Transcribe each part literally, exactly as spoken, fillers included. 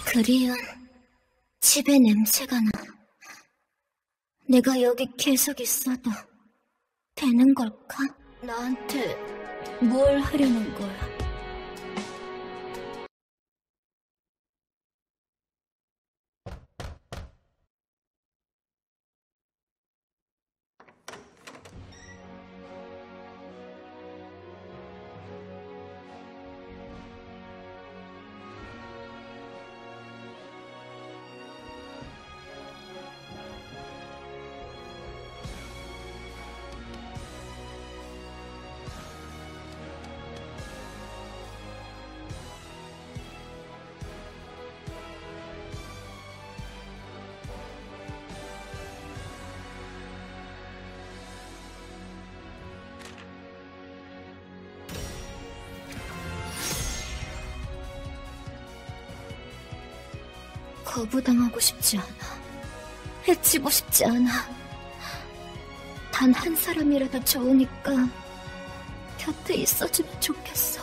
그리운 집의 냄새가 나. 내가 여기 계속 있어도 되는 걸까? 나한테 뭘 하려는 거야? 거부당하고 싶지 않아. 해치고 싶지 않아. 단 한 사람이라도 좋으니까 곁에 있어주면 좋겠어.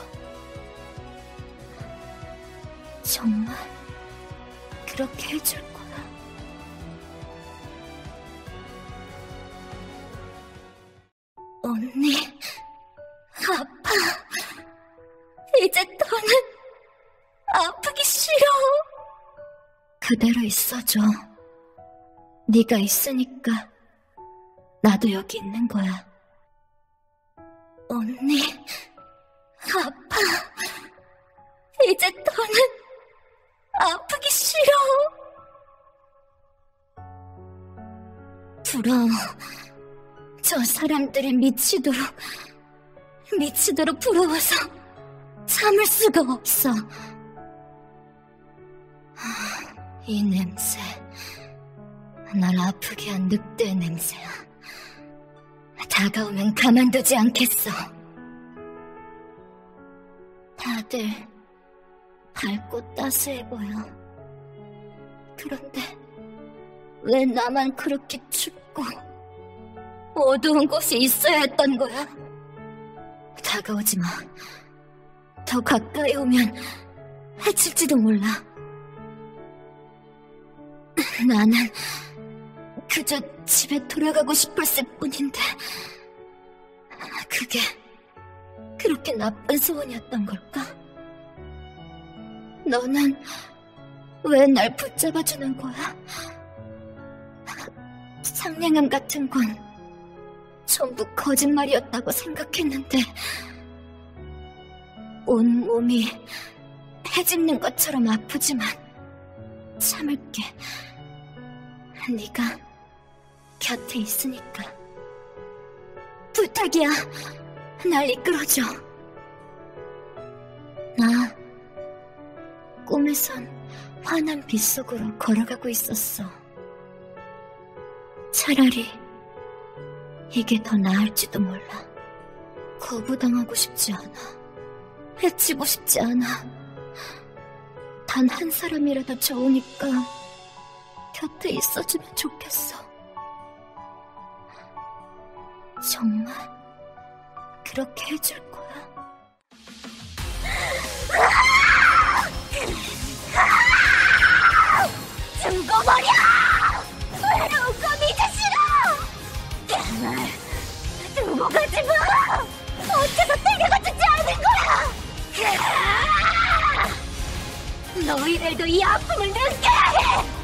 정말 그렇게 해줄 거야. 언니, 아파. 이제 더는 아프기 싫어. 그대로 있어줘. 네가 있으니까 나도 여기 있는 거야. 언니, 아파. 이제 더는 아프기 싫어. 부러워. 저 사람들이 미치도록, 미치도록 부러워서 참을 수가 없어. 이 냄새, 날 아프게 한 늑대의 냄새야. 다가오면 가만두지 않겠어. 다들 밝고 따스해 보여. 그런데 왜 나만 그렇게 춥고 어두운 곳에 있어야 했던 거야? 다가오지 마. 더 가까이 오면 해칠지도 몰라. 나는 그저 집에 돌아가고 싶었을 뿐인데 그게 그렇게 나쁜 소원이었던 걸까? 너는 왜 날 붙잡아주는 거야? 상냥함 같은 건 전부 거짓말이었다고 생각했는데 온 몸이 해집는 것처럼 아프지만 참을게. 네가 곁에 있으니까. 부탁이야. 날 이끌어줘. 나 꿈에선 환한 빛 속으로 걸어가고 있었어. 차라리 이게 더 나을지도 몰라. 거부당하고 싶지 않아. 해치고 싶지 않아. 단 한 사람이라도 좋으니까 곁에 있어주면 좋겠어. 정말 그렇게 해줄 거야. 죽어버려! 외로운 거 이제 싫어! 날 두고 가지 마! 어째서 데려가 주지 않은 거야! 너희들도 이 아픔을 느껴야 해!